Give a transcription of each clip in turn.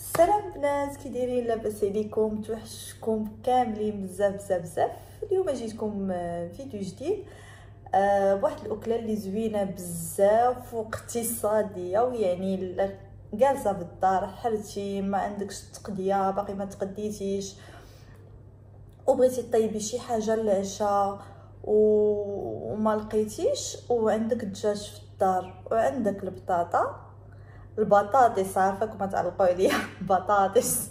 السلام بنات، كي دايرين؟ لاباس عليكم؟ توحشكم كاملين بزاف بزاف بزاف. اليوم جيتكم فيديو جديد بواحد الاكله اللي زوينه بزاف واقتصاديه، ويعني جالسه في الدار حرتي ما عندكش تقضيه، باقي ما تقديتيش وبغيتي طيبي شي حاجه للعشاء وما لقيتيش، وعندك الدجاج في الدار وعندك البطاطس عارفاكم ما تعلقوا عليا بطاطس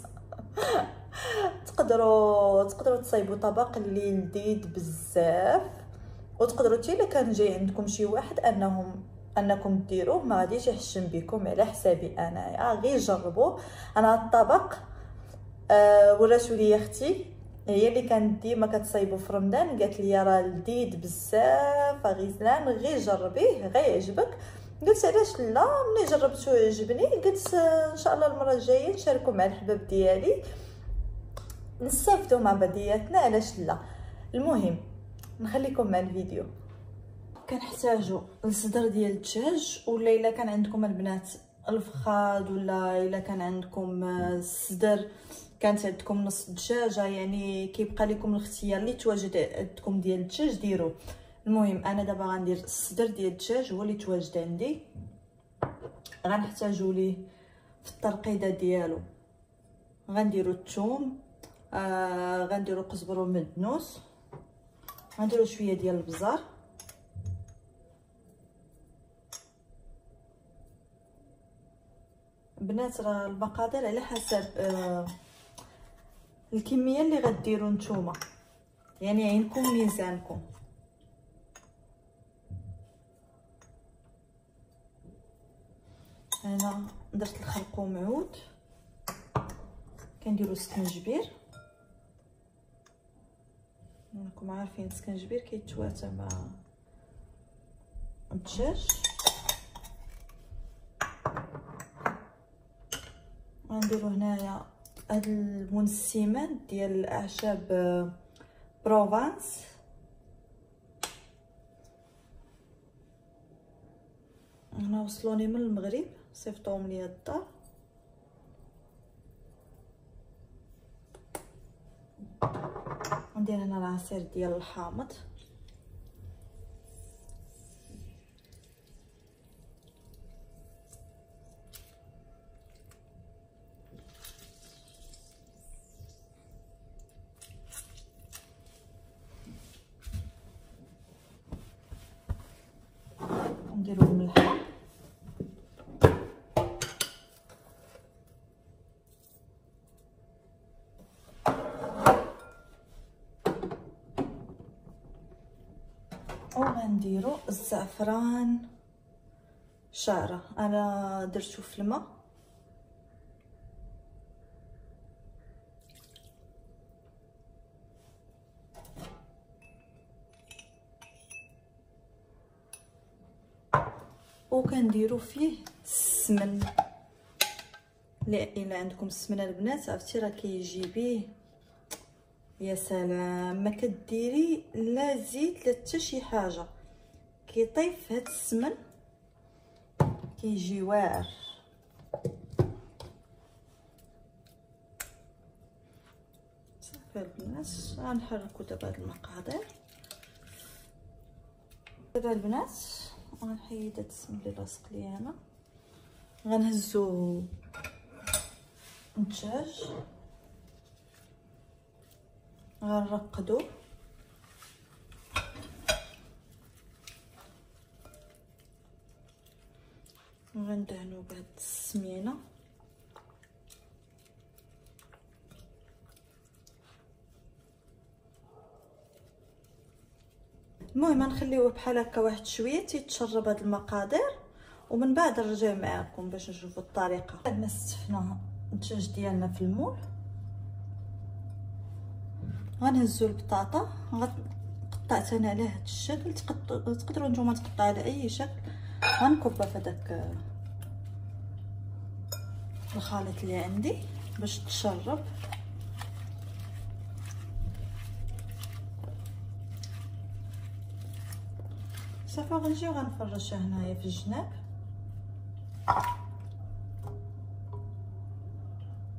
تقدروا تصايبوا طبق اللي لذيذ بزاف، وتقدروا حتى الا كان جاي عندكم شي واحد انكم ديروه ما غاديش يحشم بكم على حسابي انايا. غير جربوه. انا الطبق وراتو لي اختي، هي اللي كانت ديما كتصايبو في رمضان، قالت لي راه لذيذ بزاف غزلان، غير جربيه غيعجبك. قلت علاش لا، ملي جربتو عجبني قلت ان شاء الله المره الجايه نشاركو مع الحباب ديالي نستافدوا مع بعضياتنا، علاش لا. المهم نخليكم مع الفيديو. كنحتاجوا الصدر ديال الدجاج، ولا الا كان عندكم البنات الفخاد، ولا الا كان عندكم الصدر كانت عندكم نص دجاجه، يعني كيبقى لكم الاختيار اللي تواجد عندكم ديال الدجاج ديروا. المهم انا دابا غندير الصدر ديال الدجاج هو اللي تواجد عندي. غنحتاجوا ليه في الترقيده ديالو غنديروا الثوم، غنديروا قزبر ومدنوس، غنديروا شويه ديال البزار، بنات راه المقادير على حسب الكميه اللي غديروا نتوما، يعني عينكم ميزانكم. انا درت الخرقوم عود، كنديروا السكنجبير، راكم عارفين السكنجبير كيتواتى مع الدجاج. غنديروا هنايا هاد المنسمات ديال الاعشاب بروفانس، هنا وصلوني من المغرب صيفطوهم ليا الدار. ندير هنا العصير ديال الحامض، نديرو الملح، وغنديرو الزعفران شعره، انا درتو في الماء وكنديرو فيه السمن. الا عندكم السمنه البنات عرفتي راه كيجي بيه يا سلام، ما كديري لا زيت لا حتى شي حاجه، كيطيب في هذا السمن كيجي واعر. صافي البنات غنحركو دابا هاد المقادير. دابا البنات غنحيد هاد السمن اللي لاصق ليا هنا، غنهزو الدجاج غنرقدو وغندهنو بهاد السمينه. المهم نخليوه بحال هكا واحد شويه تيتشرب هاد المقادير، ومن بعد نرجع معكم باش نشوفوا الطريقه. بعد ما استفنا الدجاج ديالنا في المول، غنهزو البطاطا، قطعت انا على هذا الشكل، تقدروا نتوما تقطعوا على اي شكل. غنكبها في هذاك الخليط اللي عندي باش تشرب. صافي غنجي غنفرشها هنايا في الجناب.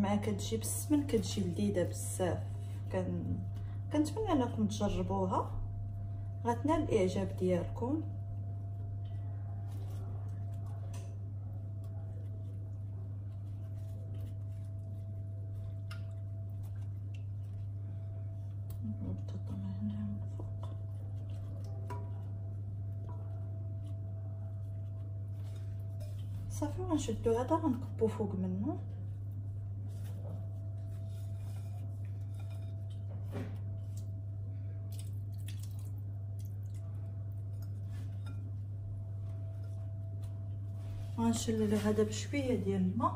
مع كتجي بالسمن كتجي لذيذه بزاف. كنتمنى انكم تجربوها، غتنال الاعجاب ديالكم. صافي غنشدو هذا غنكبو فوق منه. غنشللو هذا بشويه ديال الماء.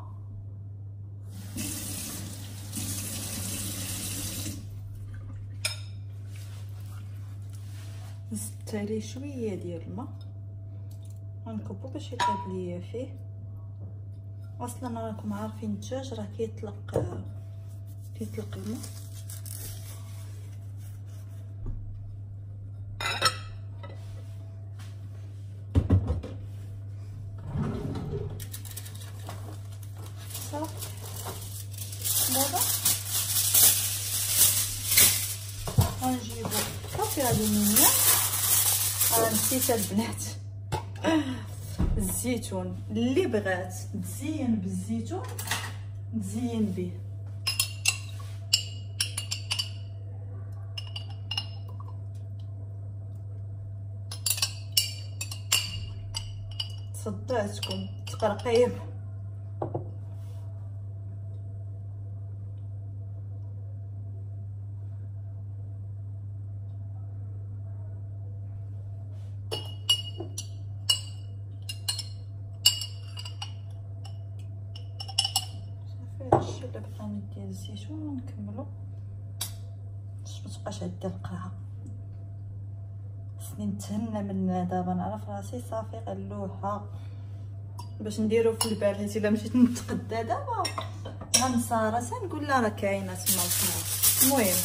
زدت عليه شويه ديال الماء غنكبو باش يطيب ليا فيه. اصلا راكم عارفين الدجاج راه كيطلق الماء. صافي دابا غنجيبو صافي هادو المنيا. نسيت البنات الزيتون، اللي بغات تزين بالزيتون تزين به. صدعتكم تقرقيب. الشلة بقاني ديال الزيتون ونكملو باش متبقاش عندي القاعه. خصني نتهنى من دابا، نعرف راسي صافي غنلوحه باش نديرو في البال. هاتي الا مشيت نتقدى دابا غنسى راسي نقول لا راه كاينه تما الخضره. المهم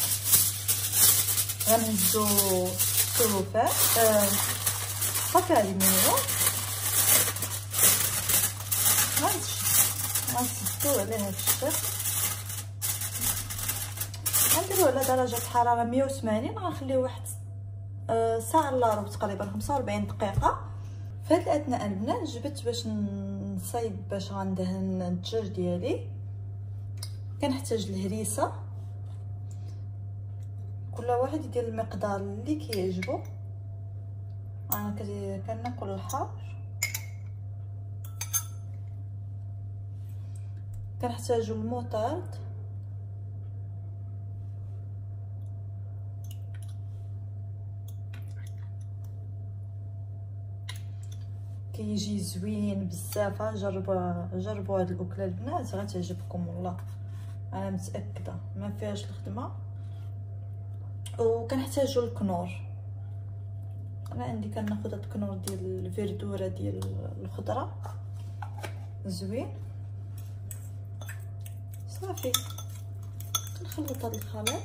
غنهزو الطروفات صافي هادي منيو غنسدو على هاد الشكل. غنديرو على درجه حراره 180. غنخليو واحد ساعه الا ربع تقريبا 45 دقيقه. في هاد الاثناء البنات جبت باش نصايب باش غندهن الدجاج ديالي. كنحتاج الهريسه، كل واحد يدير المقدار اللي كيعجبو. انا كناكل الحار. كنحتاجو الموطارد، كيجي زوين بزاف. جربوا هاد الاكله البنات غتعجبكم والله، انا متاكده ما فيهاش الخدمه. وكنحتاجو الكنور. انا عندي كناخذ هاد الكنور ديال الفيردوره ديال الخضره زوين. صافي كنخلط هاد الخليط.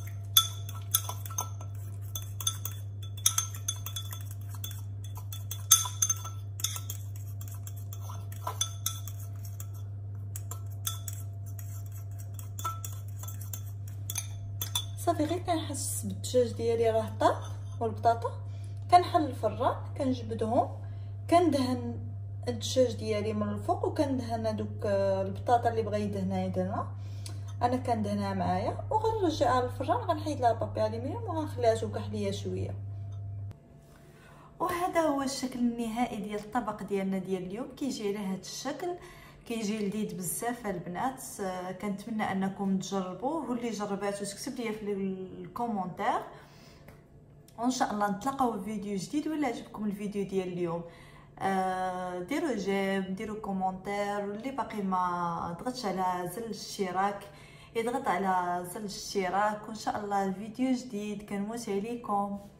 صافي غير كنحس بالدجاج ديالي راه طاب والبطاطا، كنحل الفران كنجبدهم، كندهن الدجاج ديالي من الفوق، وكندهن هذوك البطاطا اللي بغا يدهنها يدهنها. انا كندهنها معايا وغنرجعها للفران. غنحيد لها بابي الومنيوم وغنخليها توقع ليا شويه. وهذا هو الشكل النهائي ديال الطبق ديالنا ديال اليوم. كيجي على هذا الشكل، كيجي لذيذ بزاف البنات. كنتمنى انكم تجربوه، واللي جرباتو تكتب لي في الكومونتير. وان شاء الله نتلاقاو في فيديو جديد. ولا عجبكم الفيديو ديال اليوم ديروا جيم، ديروا كومونتير، واللي باقي ما ضغطش على زر الاشتراك يضغط على زر الاشتراك. وان شاء الله الفيديو جديد. كنموت عليكم.